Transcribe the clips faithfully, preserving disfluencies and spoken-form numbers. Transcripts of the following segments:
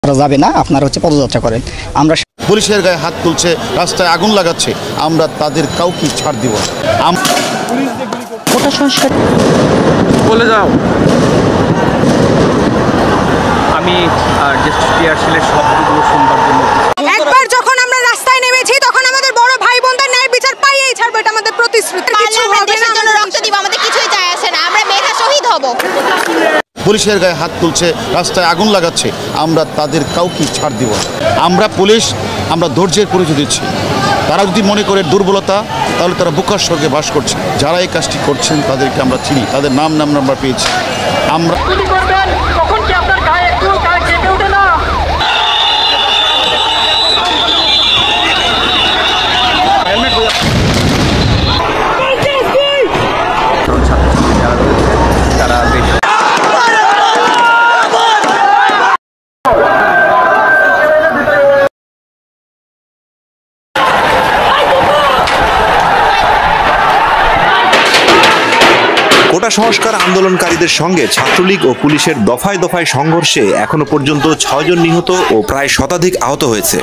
যাবে না, আপনারা হচ্ছে পদযাত্রা করেন। আমরা পুলিশের গায়ে হাত তুলছে, রাস্তায় আগুন লাগাচ্ছে, আমরা তাদের কাউকে ছাড় দিব না। কোটা সংস্কার বলে যাও। আমি জাস্ট ক্রিয়াশীলের শব্দগুলো শুনবার জন্য একবার যখন আমরা রাস্তায় নেমেছি তখন আমাদের বড় ভাই বোনদের ন্যায় বিচার পাইয়েই ছাড়বো, এটা আমাদের প্রতিশ্রুতি। আমরা দেশের জন্য রক্ত দিব, আমাদের কিছুই যায় আসে না, আমরা মেধা শহীদ হব। পুলিশের গায়ে হাত তুলছে, রাস্তায় আগুন লাগাচ্ছে, আমরা তাদের কাউকে ছাড় দিব না। আমরা পুলিশ, আমরা ধৈর্যের পরিচয় দিচ্ছি। তারা যদি মনে করে দুর্বলতা, তাহলে তারা বুকার স্বর্গে বাস করছে। যারা এই কাজটি করছেন তাদেরকে আমরা চিনি, তাদের নাম নাম আমরা পেয়েছি। আমরা কোটা সংস্কার আন্দোলনকারীদের সঙ্গে ছাত্রলীগ ও পুলিশের দফায় দফায় সংঘর্ষে এখনো পর্যন্ত ছয়জন নিহত ও প্রায় শতাধিক আহত হয়েছে।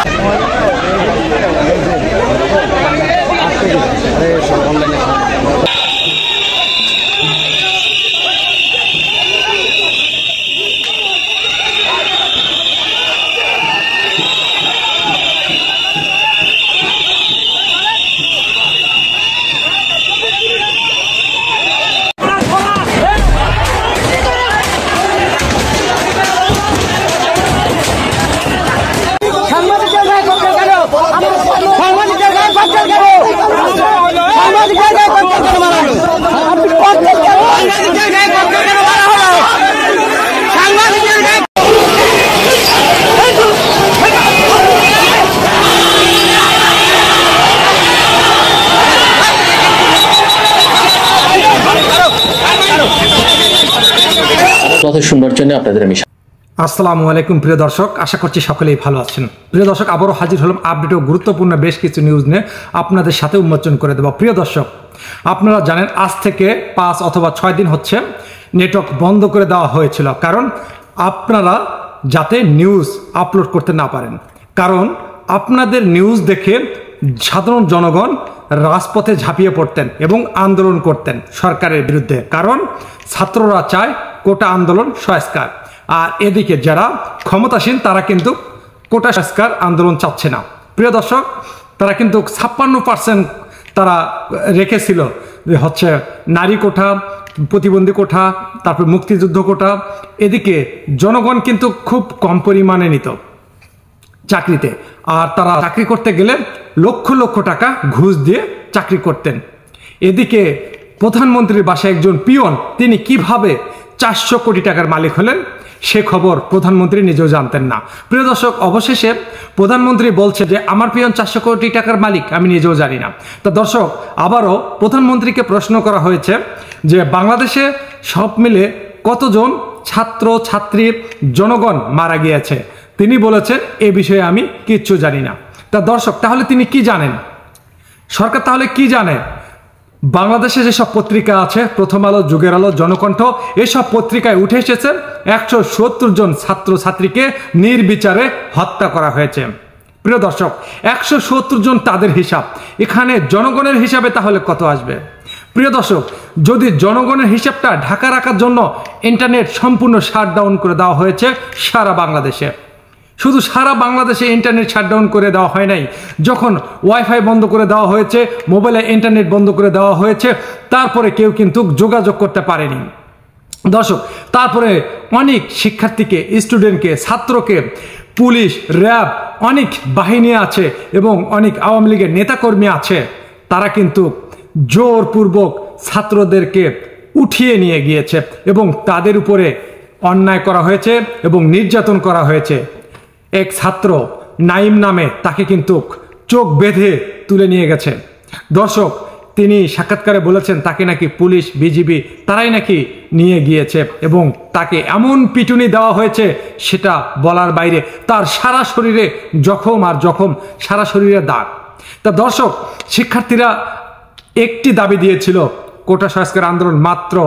কথা শুনবার জন্য আপনাদের আমি আসসালামু আলাইকুম প্রিয় দর্শক, আশা করছি সকলেই ভালো আছেন। প্রিয় দর্শক, আবারও হাজির হলাম আপডেট ও গুরুত্বপূর্ণ বেশ কিছু নিউজ নিয়ে আপনাদের সাথে উন্মোচন করে দেব। প্রিয় দর্শক, আপনারা জানেন আজ থেকে পাঁচ অথবা ছয় দিন হচ্ছে নেটওয়ার্ক বন্ধ করে দেওয়া হয়েছিল, কারণ আপনারা যাতে নিউজ আপলোড করতে না পারেন। কারণ আপনাদের নিউজ দেখে সাধারণ জনগণ রাজপথে ঝাঁপিয়ে পড়তেন এবং আন্দোলন করতেন সরকারের বিরুদ্ধে, কারণ ছাত্ররা চায় কোটা আন্দোলন সংস্কার। আর এদিকে যারা ক্ষমতাসীন তারা কিন্তু কোটা সংস্কার আন্দোলন চাচ্ছে না। প্রিয় দর্শক, তারা কিন্তু ছাপ্পান্ন পার্সেন্ট তারা রেখেছিল যে হচ্ছে নারী কোঠা, প্রতিবন্ধী কোঠা, তারপর মুক্তিযুদ্ধ কোঠা। এদিকে জনগণ কিন্তু খুব কম পরিমাণে নিত চাকরিতে, আর তারা চাকরি করতে গেলে লক্ষ লক্ষ টাকা ঘুষ দিয়ে চাকরি করতেন। এদিকে প্রধানমন্ত্রীর বাসায় একজন পিয়ন, তিনি কিভাবে চারশো কোটি টাকার মালিক হলেন সে খবর প্রধানমন্ত্রী নিজেও জানতেন না। প্রিয় দর্শক, অবশেষে প্রধানমন্ত্রী বলছে যে আমার পিয়ন চারশো কোটি টাকার মালিক, আমি নিজেও জানি না। তা দর্শক, আবারও প্রধানমন্ত্রীকে প্রশ্ন করা হয়েছে যে বাংলাদেশে সব মিলে কতজন ছাত্র ছাত্রী জনগণ মারা গিয়েছে। তিনি বলেছেন এ বিষয়ে আমি কিচ্ছু জানি না। তা দর্শক, তাহলে তিনি কি জানেন? সরকার তাহলে কি জানে? বাংলাদেশে যেসব পত্রিকা আছে, প্রথম আলো, যুগের আলো, জনকণ্ঠ, এসব পত্রিকায় উঠে এসেছে একশো সত্তর জন ছাত্র ছাত্রীকে নির্বিচারে হত্যা করা হয়েছে। প্রিয় দর্শক, একশো সত্তর জন তাদের হিসাব, এখানে জনগণের হিসাবে তাহলে কত আসবে? প্রিয় দর্শক, যদি জনগণের হিসাবটা ঢাকা রাখার জন্য ইন্টারনেট সম্পূর্ণ শাটডাউন করে দেওয়া হয়েছে সারা বাংলাদেশে। শুধু সারা বাংলাদেশে ইন্টারনেট শাটডাউন করে দেওয়া হয় নাই, যখন ওয়াইফাই বন্ধ করে দেওয়া হয়েছে, মোবাইলে ইন্টারনেট বন্ধ করে দেওয়া হয়েছে, তারপরে কেউ কিন্তু যোগাযোগ করতে পারেনি। দর্শক, তারপরে অনেক শিক্ষার্থীকে, স্টুডেন্টকে, ছাত্রকে পুলিশ, র্যাব, অনেক বাহিনী আছে এবং অনেক আওয়ামী লীগের নেতাকর্মী আছে, তারা কিন্তু জোরপূর্বক ছাত্রদেরকে উঠিয়ে নিয়ে গিয়েছে এবং তাদের উপরে অন্যায় করা হয়েছে এবং নির্যাতন করা হয়েছে। এক ছাত্র নাইম নামে, তাকে কিন্তু চোখ বেঁধে তুলে নিয়ে গেছে। দর্শক, তিনি সাক্ষাৎকারে বলেছেন তাকে নাকি পুলিশ, বিজিবি তারাই নাকি নিয়ে গিয়েছে এবং তাকে এমন পিটুনি দেওয়া হয়েছে সেটা বলার বাইরে। তার সারা শরীরে জখম আর জখম, সারা শরীরে দাগ। তা দর্শক, শিক্ষার্থীরা একটি দাবি দিয়েছিল, কোটা সংস্কার আন্দোলন মাত্র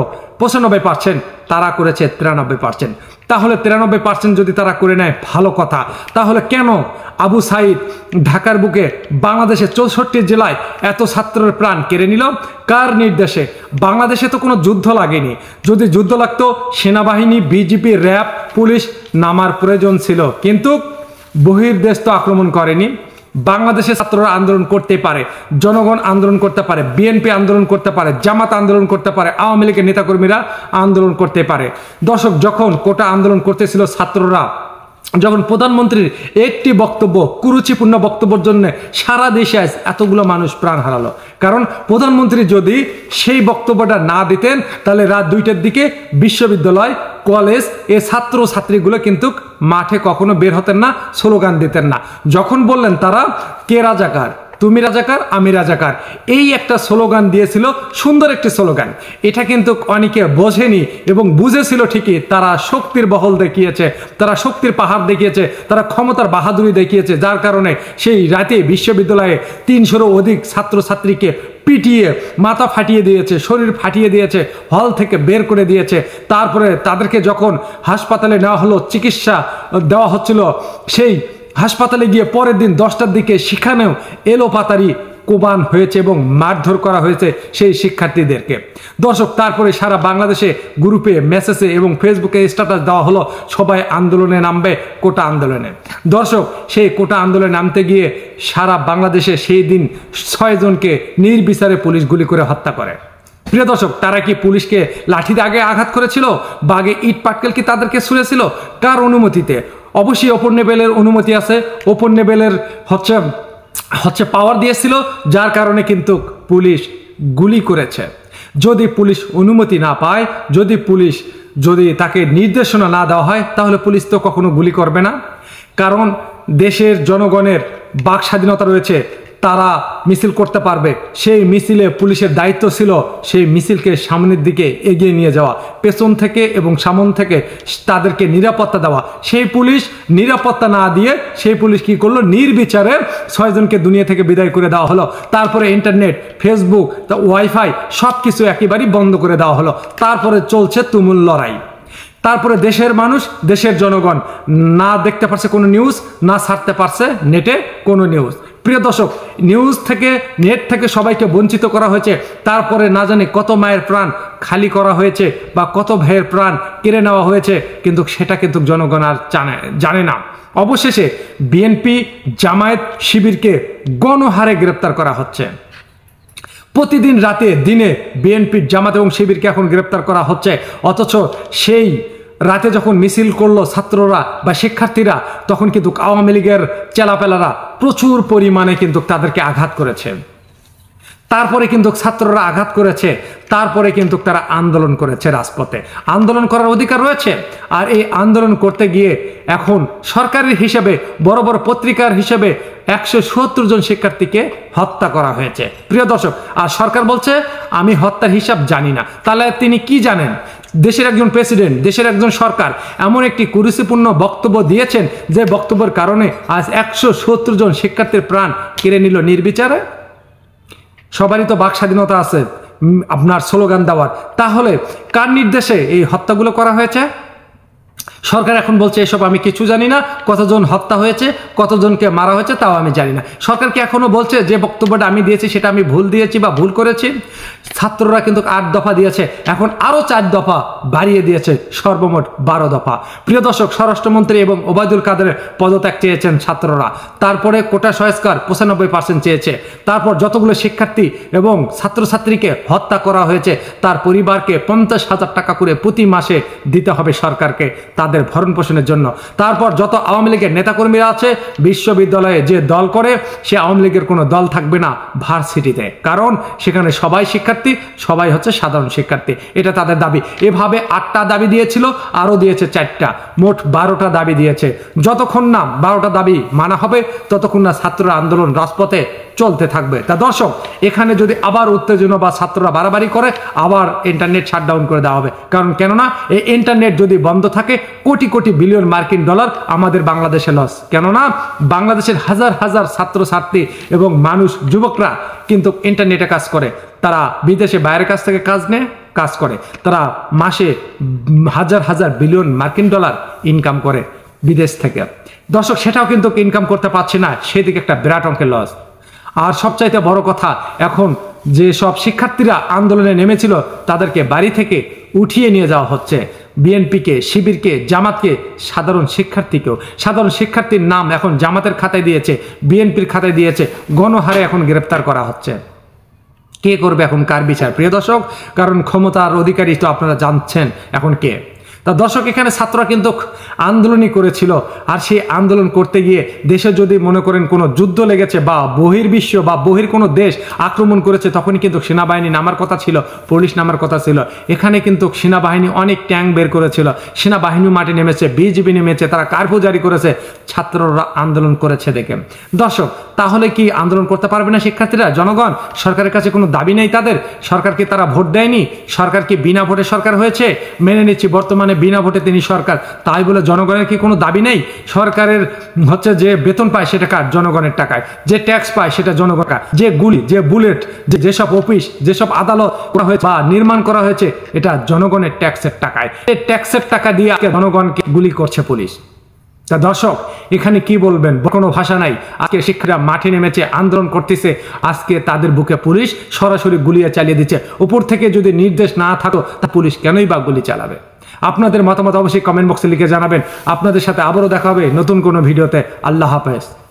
পঁচানব্বই পার্সেন্ট, তারা করেছে তিরানব্বই পার্সেন্ট। তাহলে তিরানব্বই পার্সেন্ট যদি তারা করে নেয় ভালো কথা, তাহলে কেন আবু সাইদ ঢাকার বুকে বাংলাদেশের চৌষট্টি জেলায় এত ছাত্রের প্রাণ কেড়ে নিল? কার নির্দেশে? বাংলাদেশে তো কোনো যুদ্ধ লাগেনি। যদি যুদ্ধ লাগতো সেনাবাহিনী, বিজিবি, র্যাব, পুলিশ নামার প্রয়োজন ছিল, কিন্তু বহির্দেশ তো আক্রমণ করেনি। বাংলাদেশের ছাত্ররা আন্দোলন করতে পারে, জনগণ আন্দোলন করতে পারে, বিএনপি আন্দোলন করতে পারে, জামাত আন্দোলন করতে পারে, আওয়ামী লীগের নেতাকর্মীরা আন্দোলন করতে পারে। দর্শক, যখন কোটা আন্দোলন করতেছিল ছাত্ররা, যখন প্রধানমন্ত্রীর একটি বক্তব্য, কুরুচিপূর্ণ বক্তব্যের জন্য সারা দেশে আজ এতগুলো মানুষ প্রাণ হারালো। কারণ প্রধানমন্ত্রী যদি সেই বক্তব্যটা না দিতেন, তাহলে রাত দুইটার দিকে বিশ্ববিদ্যালয়, কলেজ, এ ছাত্র ছাত্রীগুলো কিন্তু মাঠে কখনো বের হতেন না, স্লোগান দিতেন না। যখন বললেন তারা, কে রাজাকার, তুমি রাজাকার, আমি রাজাকার, এই একটা স্লোগান দিয়েছিল, সুন্দর একটি স্লোগান। এটা কিন্তু অনেকে বোঝেনি এবং বুঝেছিল ঠিকই। তারা শক্তির বহল দেখিয়েছে, তারা শক্তির পাহাড় দেখিয়েছে, তারা ক্ষমতার বাহাদুরি দেখিয়েছে, যার কারণে সেই রাতে বিশ্ববিদ্যালয়ে তিনশোরও অধিক ছাত্রছাত্রীকে পিটিয়ে মাথা ফাটিয়ে দিয়েছে, শরীর ফাটিয়ে দিয়েছে, হল থেকে বের করে দিয়েছে। তারপরে তাদেরকে যখন হাসপাতালে নেওয়া হলো, চিকিৎসা দেওয়া হচ্ছিল, সেই হাসপাতালে গিয়ে পরের দিন দশটার দিকে সেখানেও এলোপাতারি কোবান হয়েছে এবং মারধর করা হয়েছে সেই শিক্ষার্থীদেরকে। দর্শক, তারপরে সারা বাংলাদেশে গ্রুপে, মেসেজে এবং ফেসবুকে স্ট্যাটাস দেওয়া হলো সবাই আন্দোলনে নামবে, কোটা আন্দোলনে। দর্শক, সেই কোটা আন্দোলনে নামতে গিয়ে সারা বাংলাদেশে সেই দিন ছয় জনকে নির্বিচারে পুলিশ গুলি করে হত্যা করে। প্রিয় দর্শক, তারা কি পুলিশকে লাঠিতে আগে আঘাত করেছিল? বাগে ইট পাটকেল কি তাদেরকে ছুঁড়েছিল? কার অনুমতিতে? অবশ্যই ওপর লেভেলের অনুমতি আছে, ওপর লেভেলের হচ্ছে হচ্ছে পাওয়ার দিয়েছিল, যার কারণে কিন্তু পুলিশ গুলি করেছে। যদি পুলিশ অনুমতি না পায়, যদি পুলিশ যদি তাকে নির্দেশনা না দেওয়া হয়, তাহলে পুলিশ তো কখনো গুলি করবে না। কারণ দেশের জনগণের বাক স্বাধীনতা রয়েছে, তারা মিছিল করতে পারবে। সেই মিছিলে পুলিশের দায়িত্ব ছিল সেই মিছিলকে সামনের দিকে এগিয়ে নিয়ে যাওয়া, পেছন থেকে এবং সামন থেকে তাদেরকে নিরাপত্তা দেওয়া। সেই পুলিশ নিরাপত্তা না দিয়ে সেই পুলিশ কি করলো? নির্বিচারে ছয়জনকে দুনিয়া থেকে বিদায় করে দেওয়া হলো। তারপরে ইন্টারনেট, ফেসবুক, ওয়াইফাই সব কিছু একেবারেই বন্ধ করে দেওয়া হলো। তারপরে চলছে তুমুল লড়াই। তারপরে দেশের মানুষ, দেশের জনগণ না দেখতে পারছে কোনো নিউজ, না ছাড়তে পারছে নেটে কোনো নিউজ। প্রিয় দর্শক, নিউজ থেকে, নেট থেকে সবাইকে বঞ্চিত করা হয়েছে। তারপরে না জানি কত মায়ের প্রাণ খালি করা হয়েছে বা কত ভাইয়ের প্রাণ কেড়ে নেওয়া হয়েছে, কিন্তু সেটা কিন্তু জনগণ আর জানে জানে না। অবশেষে বিএনপি, জামায়াত, শিবিরকে গণহারে গ্রেপ্তার করা হচ্ছে। প্রতিদিন রাতে দিনে বিএনপি, জামাত এবং শিবিরকে এখন গ্রেপ্তার করা হচ্ছে। অথচ সেই রাতে যখন মিছিল করলো ছাত্ররা বা শিক্ষার্থীরা, তখন কিন্তু আওয়ামী লীগের চেলাপেলারা প্রচুর পরিমাণে কিন্তু তাদেরকে আঘাত করেছে। তারপরে কিন্তু ছাত্ররা আঘাত করেছে, তারপরে কিন্তু তারা আন্দোলন করেছে রাজপথে। আন্দোলন করার অধিকার রয়েছে। আর এই আন্দোলন করতে গিয়ে এখন সরকারের হিসেবে, বড় বড় পত্রিকার হিসেবে একশো সত্তর জন শিক্ষার্থীকে হত্যা করা হয়েছে। প্রিয় দর্শক, আর সরকার বলছে আমি হত্যার হিসাব জানি না। তাহলে তিনি কি জানেন? দেশের একজন প্রেসিডেন্ট, দেশের একজন সরকার এমন একটি কুরুচিপূর্ণ বক্তব্য দিয়েছেন, যে বক্তব্যের কারণে আজ একশো সত্তর জন শিক্ষার্থীর প্রাণ কেড়ে নিল নির্বিচারে। সবারই তো বাক স্বাধীনতা আছে আপনার স্লোগান দেওয়ার। তাহলে কার নির্দেশে এই হত্যাগুলো করা হয়েছে? সরকার এখন বলছে এসব আমি কিছু জানি না, কতজন হত্যা হয়েছে, কতজনকে মারা হয়েছে তাও আমি জানি না। সরকার কি এখনো বলছে যে বক্তব্যটা আমি দিয়েছি সেটা আমি ভুল দিয়েছি বা ভুল করেছি? ছাত্ররা কিন্তু আট দফা দিয়েছে, এখন আরো চার দফা বাড়িয়ে দিয়েছে, সর্বমোট বারো দফা। প্রিয় দর্শক, স্বরাষ্ট্রমন্ত্রী এবং ওবায়দুল কাদেরের পদত্যাগ চেয়েছেন ছাত্ররা। তারপরে কোটা সংস্কার পঁচানব্বই পার্সেন্ট চেয়েছে। তারপর যতগুলো শিক্ষার্থী এবং ছাত্রছাত্রীকে হত্যা করা হয়েছে তার পরিবারকে পঞ্চাশ হাজার টাকা করে প্রতি মাসে দিতে হবে সরকারকে তাদের ভরণ পোষণের জন্য। তারপর যত আওয়ামী লীগের নেতাকর্মীরা আছে, বিশ্ববিদ্যালয়ে যে দল করে সে আওয়ামী লীগের কোনো দল থাকবে না ভার্সিটিতে, কারণ সেখানে সবাই শিক্ষার্থী, সবাই হচ্ছে সাধারণ শিক্ষার্থী। এটা তাদের দাবি। এভাবে আটটা দাবি দিয়েছিল, আরো দিয়েছে চারটা, মোট বারোটা দাবি দিয়েছে। যতক্ষণ না বারোটা দাবি মানা হবে ততক্ষণ না ছাত্ররা আন্দোলন রাজপথে চলতে থাকবে। তা দর্শক, এখানে যদি আবার উত্তেজনা বা ছাত্ররা বাড়াবাড়ি করে, আবার ইন্টারনেট শাটডাউন করে দেওয়া হবে। কারণ কেননা এই ইন্টারনেট যদি বন্ধ থাকে, কোটি কোটি বিলিয়ন মার্কিন ডলার আমাদের বাংলাদেশে লস। কেননা বাংলাদেশের হাজার হাজার ছাত্রছাত্রী এবং মানুষ, যুবকরা কিন্তু ইন্টারনেটে কাজ করে, তারা বিদেশে বাইরের কাছ থেকে কাজ নেয়, কাজ করে, তারা মাসে হাজার হাজার বিলিয়ন মার্কিন ডলার ইনকাম করে বিদেশ থেকে। দর্শক, সেটাও কিন্তু ইনকাম করতে পারছে না, সেদিকে একটা বিরাট অঙ্কের লস। আর সবচাইতে বড় কথা, এখন যে সব শিক্ষার্থীরা আন্দোলনে নেমেছিল তাদেরকে বাড়ি থেকে উঠিয়ে নিয়ে যাওয়া হচ্ছে। বিএনপিকে, শিবিরকে, জামাতকে, সাধারণ শিক্ষার্থীকেও। সাধারণ শিক্ষার্থীর নাম এখন জামাতের খাতায় দিয়েছে, বিএনপির খাতায় দিয়েছে, গণহারে এখন গ্রেপ্তার করা হচ্ছে। কে করবে এখন কার বিচার প্রিয় দর্শক? কারণ ক্ষমতার অধিকারী তো আপনারা জানছেন এখন কে। তা দর্শক, এখানে ছাত্ররা কিন্তু আন্দোলনই করেছিল, আর সেই আন্দোলন করতে গিয়ে দেশে যদি মনে করেন কোনো যুদ্ধ লেগেছে বা বহির্বিশ্ব বা বহির কোনো দেশ আক্রমণ করেছে, তখনই কিন্তু সেনাবাহিনী নামার কথা ছিল, পুলিশ নামার কথা ছিল। এখানে কিন্তু সেনাবাহিনী অনেক ট্যাঙ্ক বের করেছিল, সেনাবাহিনী মাঠে নেমেছে, বিজিবি নেমেছে, তারা কার্ফিউ জারি করেছে, ছাত্ররা আন্দোলন করেছে দেখে। দর্শক, তাহলে কি আন্দোলন করতে পারবে না শিক্ষার্থীরা? জনগণ, সরকারের কাছে কোনো দাবি নেই তাদের? সরকারকে তারা ভোট দেয়নি? সরকার কি বিনা ভোটে সরকার হয়েছে? মেনে নিচ্ছি বর্তমানে বিনা ভোটে তিনি সরকার, তাই বলে জনগণের কি কোনো দাবি নেই? সরকারের হচ্ছে যে বেতন পায় সেটা কার? জনগণের টাকায়। যে ট্যাক্স পায় সেটা জনগণ। যে গুলি, যে বুলেট, যে যেসব অফিস, যেসব আদালত করা হয়েছে বা নির্মাণ করা হয়েছে, এটা জনগণের ট্যাক্সের টাকায়। এই ট্যাক্সের টাকা দিয়ে জনগণকে গুলি করছে পুলিশ। তা দর্শক, এখানে কি বলবেন? কোনো ভাষা নাই। আজকে শিক্ষার্থীরা মাঠে নেমেছে, আন্দোলন করতেছে, আজকে তাদের বুকে পুলিশ সরাসরি গুলিয়ে চালিয়ে দিচ্ছে। উপর থেকে যদি নির্দেশ না থাকতো তা পুলিশ কেনই বা গুলি চালাবে? আপনাদের মতামত অবশ্যই কমেন্ট বক্সে লিখে জানাবেন। আপনাদের সাথে আবারও দেখা হবে নতুন কোনো ভিডিওতে। আল্লাহ হাফেজ।